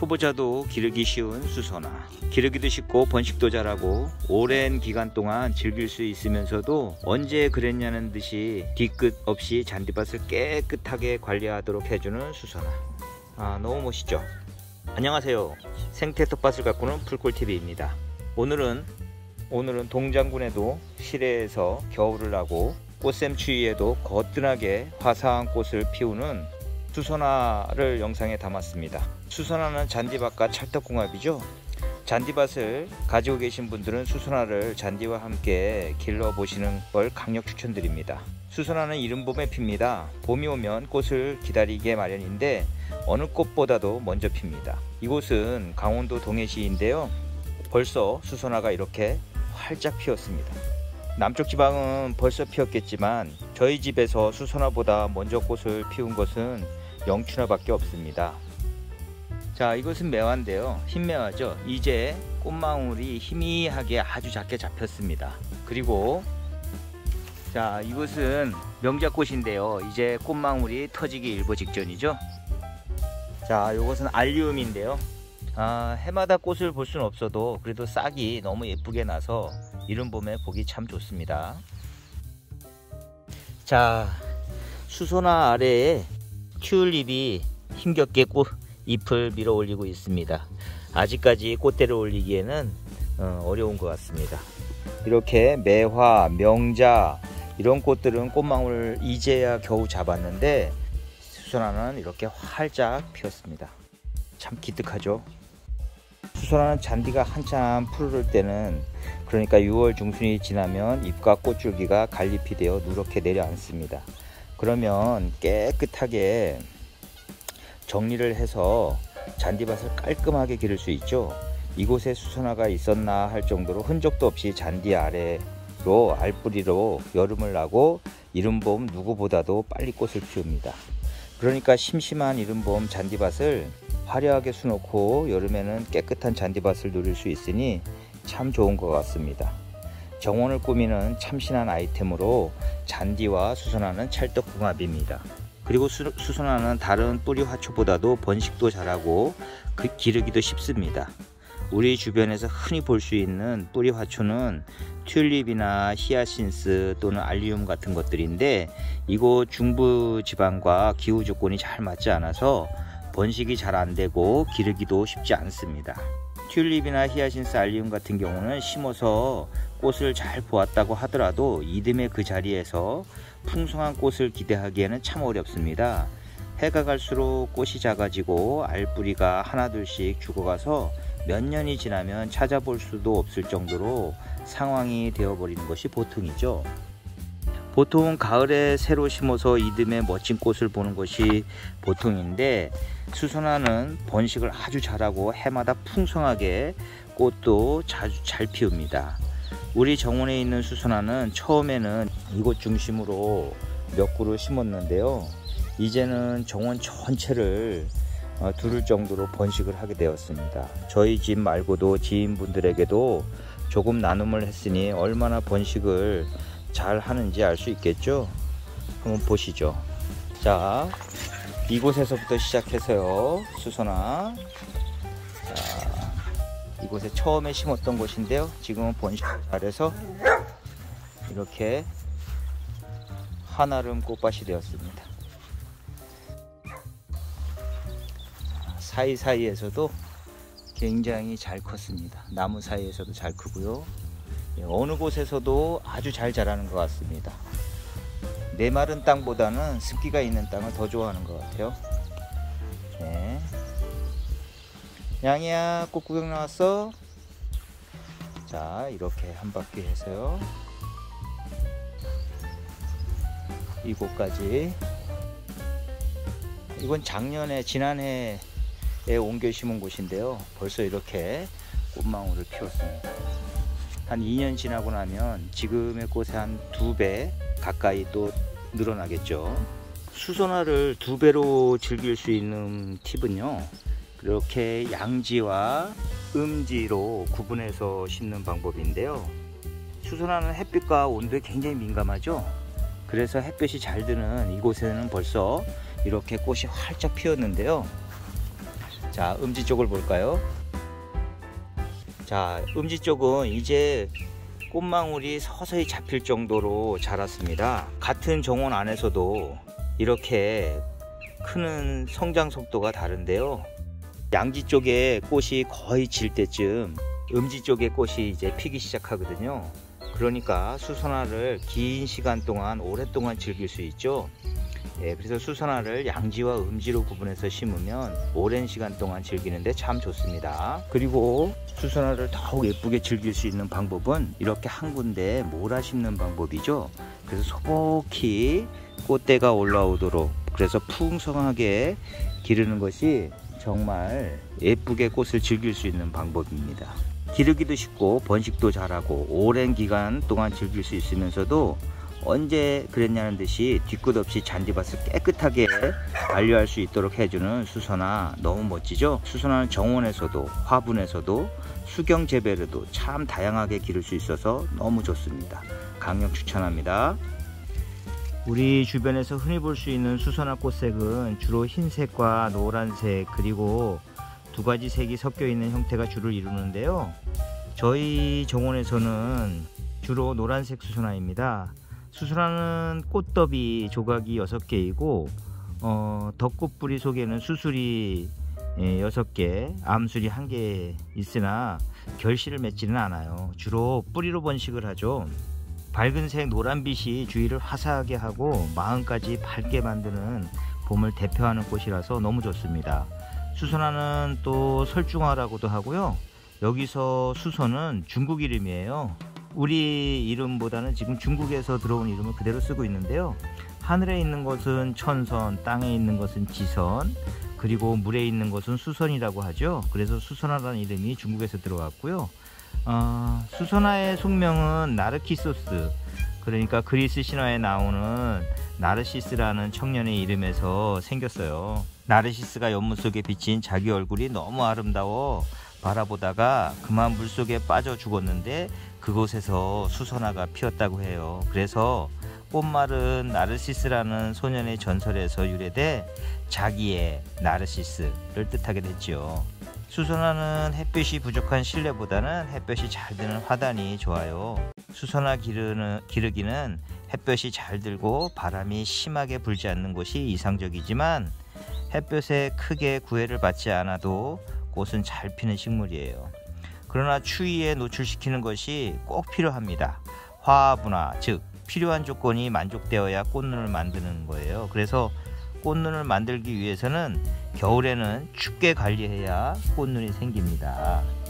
초보자도 기르기 쉬운 수선화. 기르기도 쉽고 번식도 잘하고 오랜 기간 동안 즐길 수 있으면서도 언제 그랬냐는 듯이 뒤끝 없이 잔디밭을 깨끗하게 관리하도록 해주는 수선화. 너무 멋있죠? 안녕하세요. 생태 텃밭을 가꾸는 풀꿀TV입니다. 오늘은 동장군에도 실내에서 겨울을 나고 꽃샘 추위에도 거뜬하게 화사한 꽃을 피우는 수선화를 영상에 담았습니다. 수선화는 잔디밭과 찰떡궁합이죠. 잔디밭을 가지고 계신 분들은 수선화를 잔디와 함께 길러보시는 걸 강력 추천드립니다. 수선화는 이른 봄에 핍니다. 봄이 오면 꽃을 기다리게 마련인데 어느 꽃보다도 먼저 핍니다. 이곳은 강원도 동해시인데요. 벌써 수선화가 이렇게 활짝 피었습니다. 남쪽 지방은 벌써 피었겠지만 저희 집에서 수선화보다 먼저 꽃을 피운 것은 영춘화밖에 없습니다. 자, 이것은 매화인데요. 흰매화죠. 이제 꽃망울이 희미하게 아주 작게 잡혔습니다. 그리고 자, 이것은 명자꽃인데요. 이제 꽃망울이 터지기 일보 직전이죠. 자, 이것은 알리움인데요. 해마다 꽃을 볼 수는 없어도 그래도 싹이 너무 예쁘게 나서 이른 봄에 보기 참 좋습니다. 자, 수선화 아래에 튤립이 힘겹게 잎을 밀어 올리고 있습니다. 아직까지 꽃대를 올리기에는 어려운 것 같습니다. 이렇게 매화, 명자 이런 꽃들은 꽃망울 이제야 겨우 잡았는데 수선화는 이렇게 활짝 피었습니다. 참 기특하죠. 수선화는 잔디가 한참 푸르를 때는, 그러니까 6월 중순이 지나면 잎과 꽃줄기가 갈잎이 되어 누렇게 내려앉습니다. 그러면 깨끗하게 정리를 해서 잔디밭을 깔끔하게 기를 수 있죠. 이곳에 수선화가 있었나 할 정도로 흔적도 없이 잔디 아래로 알뿌리로 여름을 나고 이른 봄 누구보다도 빨리 꽃을 피웁니다. 그러니까 심심한 이른 봄 잔디밭을 화려하게 수놓고 여름에는 깨끗한 잔디밭을 누릴 수 있으니 참 좋은 것 같습니다. 정원을 꾸미는 참신한 아이템으로 잔디와 수선화는 찰떡궁합입니다. 그리고 수선화는 다른 뿌리 화초보다도 번식도 잘하고 기르기도 쉽습니다. 우리 주변에서 흔히 볼 수 있는 뿌리 화초는 튤립이나 히아신스 또는 알리움 같은 것들인데 이곳 중부지방과 기후 조건이 잘 맞지 않아서 번식이 잘 안되고 기르기도 쉽지 않습니다. 튤립이나 히아신스, 알리움 같은 경우는 심어서 꽃을 잘 보았다고 하더라도 이듬해 그 자리에서 풍성한 꽃을 기대하기에는 참 어렵습니다. 해가 갈수록 꽃이 작아지고 알뿌리가 하나둘씩 죽어가서 몇 년이 지나면 찾아볼 수도 없을 정도로 상황이 되어버리는 것이 보통이죠. 보통 가을에 새로 심어서 이듬해 멋진 꽃을 보는 것이 보통인데 수선화는 번식을 아주 잘하고 해마다 풍성하게 꽃도 자주 잘 피웁니다. 우리 정원에 있는 수선화는 처음에는 이곳 중심으로 몇 그루 심었는데요. 이제는 정원 전체를 두를 정도로 번식을 하게 되었습니다. 저희 집 말고도 지인분들에게도 조금 나눔을 했으니 얼마나 번식을 잘 하는지 알 수 있겠죠? 한번 보시죠. 자, 이곳에서부터 시작해서요. 수선화. 자, 이곳에 처음에 심었던 곳인데요. 지금은 번식을 잘해서 이렇게 한아름 꽃밭이 되었습니다. 사이사이에서도 굉장히 잘 컸습니다. 나무 사이에서도 잘 크고요. 어느 곳에서도 아주 잘 자라는 것 같습니다. 메마른 땅보다는 습기가 있는 땅을 더 좋아하는 것 같아요. 네. 양이야, 꽃 구경 나왔어? 자, 이렇게 한 바퀴 해서요. 이곳까지. 이건 지난해에 옮겨 심은 곳인데요. 벌써 이렇게 꽃망울을 피웠습니다. 한 2년 지나고 나면 지금의 꽃의 한 2배 가까이 또 늘어나겠죠. 수선화를 2배로 즐길 수 있는 팁은요, 이렇게 양지와 음지로 구분해서 심는 방법인데요. 수선화는 햇빛과 온도에 굉장히 민감하죠. 그래서 햇볕이 잘 드는 이곳에는 벌써 이렇게 꽃이 활짝 피었는데요. 자, 음지 쪽을 볼까요? 자, 음지 쪽은 이제 꽃망울이 서서히 잡힐 정도로 자랐습니다. 같은 정원 안에서도 이렇게 크는 성장 속도가 다른데요. 양지 쪽에 꽃이 거의 질 때쯤 음지 쪽에 꽃이 이제 피기 시작하거든요. 그러니까 수선화를 긴 시간 동안 오랫동안 즐길 수 있죠. 그래서 수선화를 양지와 음지로 구분해서 심으면 오랜 시간 동안 즐기는데 참 좋습니다. 그리고 수선화를 더욱 예쁘게 즐길 수 있는 방법은 이렇게 한 군데 몰아 심는 방법이죠. 그래서 소복히 꽃대가 올라오도록, 그래서 풍성하게 기르는 것이 정말 예쁘게 꽃을 즐길 수 있는 방법입니다. 기르기도 쉽고 번식도 잘하고 오랜 기간 동안 즐길 수 있으면서도 언제 그랬냐는 듯이 뒤끝 없이 잔디밭을 깨끗하게 관리할 수 있도록 해주는 수선화, 너무 멋지죠? 수선화는 정원에서도 화분에서도 수경 재배로도 참 다양하게 기를 수 있어서 너무 좋습니다. 강력 추천합니다. 우리 주변에서 흔히 볼 수 있는 수선화 꽃색은 주로 흰색과 노란색, 그리고 두 가지 색이 섞여 있는 형태가 주를 이루는데요. 저희 정원에서는 주로 노란색 수선화입니다. 수선화는 꽃더비 조각이 6개이고 덧꽃뿌리 속에는 수술이 6개, 암술이 1개 있으나 결실을 맺지는 않아요. 주로 뿌리로 번식을 하죠. 밝은색 노란빛이 주위를 화사하게 하고 마음까지 밝게 만드는 봄을 대표하는 꽃이라서 너무 좋습니다. 수선화는 또 설중화라고도 하고요. 여기서 수선은 중국 이름이에요. 우리 이름보다는 지금 중국에서 들어온 이름을 그대로 쓰고 있는데요. 하늘에 있는 것은 천선, 땅에 있는 것은 지선, 그리고 물에 있는 것은 수선이라고 하죠. 그래서 수선화라는 이름이 중국에서 들어왔고요. 수선화의 속명은 나르키소스, 그러니까 그리스 신화에 나오는 나르시스라는 청년의 이름에서 생겼어요. 나르시스가 연못 속에 비친 자기 얼굴이 너무 아름다워 바라보다가 그만 물속에 빠져 죽었는데 그곳에서 수선화가 피었다고 해요. 그래서 꽃말은 나르시스라는 소년의 전설에서 유래돼 자기의 나르시스를 뜻하게 됐죠. 수선화는 햇빛이 부족한 실내보다는 햇볕이 잘 드는 화단이 좋아요. 수선화 기르기는 햇볕이 잘 들고 바람이 심하게 불지 않는 곳이 이상적이지만 햇볕에 크게 구애를 받지 않아도 꽃은 잘 피는 식물이에요. 그러나 추위에 노출시키는 것이 꼭 필요합니다. 화분화, 즉 필요한 조건이 만족되어야 꽃눈을 만드는 거예요. 그래서 꽃눈을 만들기 위해서는 겨울에는 춥게 관리해야 꽃눈이 생깁니다.